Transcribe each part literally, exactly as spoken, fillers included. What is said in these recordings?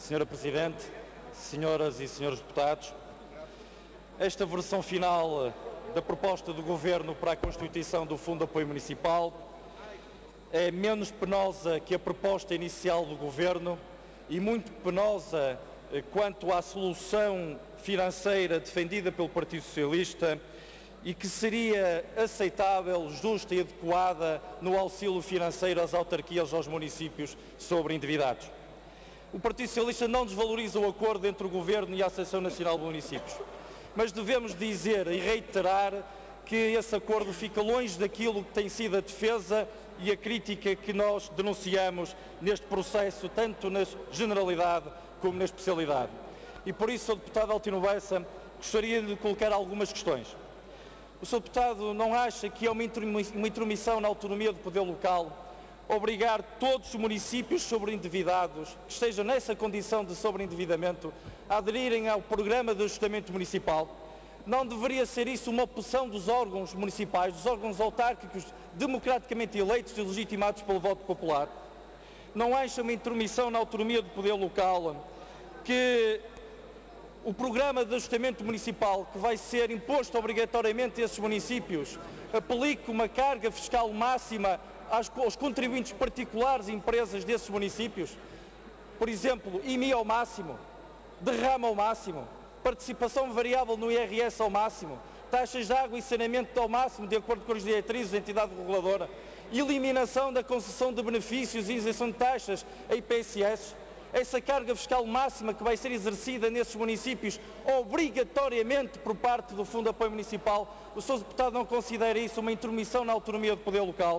senhora Presidente, senhoras e senhores deputados, esta versão final da proposta do Governo para a constituição do Fundo de Apoio Municipal é menos penosa que a proposta inicial do Governo e muito penosa quanto à solução financeira defendida pelo Partido Socialista e que seria aceitável, justa e adequada no auxílio financeiro às autarquias e aos municípios sobreendividados. O Partido Socialista não desvaloriza o acordo entre o Governo e a Associação Nacional de Municípios, mas devemos dizer e reiterar que esse acordo fica longe daquilo que tem sido a defesa e a crítica que nós denunciamos neste processo, tanto na generalidade como na especialidade. E por isso, Senhor Deputado Altino Bessa, gostaria de lhe colocar algumas questões. O senhor Deputado não acha que é uma intromissão na autonomia do poder local obrigar todos os municípios sobreendividados, que estejam nessa condição de sobreendividamento, a aderirem ao programa de ajustamento municipal? Não deveria ser isso uma opção dos órgãos municipais, dos órgãos autárquicos democraticamente eleitos e legitimados pelo voto popular? Não acha uma intromissão na autonomia do poder local que o programa de ajustamento municipal, que vai ser imposto obrigatoriamente a esses municípios, aplique uma carga fiscal máxima aos contribuintes particulares e empresas desses municípios? Por exemplo, I M I ao máximo, derrama ao máximo, participação variável no I R S ao máximo, taxas de água e saneamento ao máximo, de acordo com as diretrizes da entidade reguladora, eliminação da concessão de benefícios e isenção de taxas a I P S S. Essa carga fiscal máxima que vai ser exercida nesses municípios obrigatoriamente por parte do Fundo de Apoio Municipal, o senhor Deputado não considera isso uma intromissão na autonomia do poder local?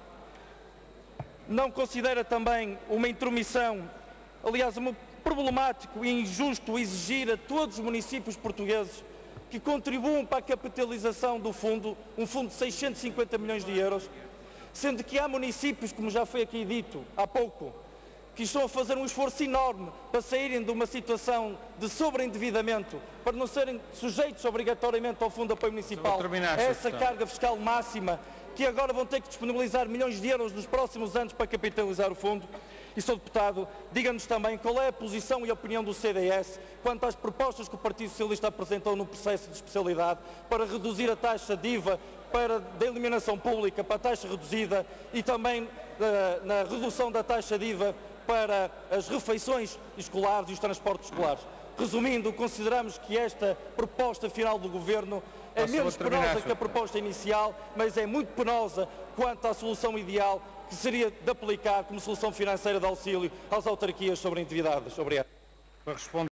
Não considera também uma intromissão, aliás, um problemático e injusto exigir a todos os municípios portugueses que contribuam para a capitalização do fundo, um fundo de seiscentos e cinquenta milhões de euros, sendo que há municípios, como já foi aqui dito há pouco, que estão a fazer um esforço enorme para saírem de uma situação de sobreendividamento, para não serem sujeitos obrigatoriamente ao Fundo de Apoio Municipal, essa carga fiscal máxima, que agora vão ter que disponibilizar milhões de euros nos próximos anos para capitalizar o fundo. E, senhor Deputado, diga-nos também qual é a posição e a opinião do C D S quanto às propostas que o Partido Socialista apresentou no processo de especialidade para reduzir a taxa de I V A para, da eliminação pública para a taxa reduzida e também uh, na redução da taxa de I V A para as refeições escolares e os transportes escolares. Resumindo, consideramos que esta proposta final do Governo é menos penosa que a proposta inicial, mas é muito penosa quanto à solução ideal que seria de aplicar como solução financeira de auxílio às autarquias sobreendividadas. Obrigado.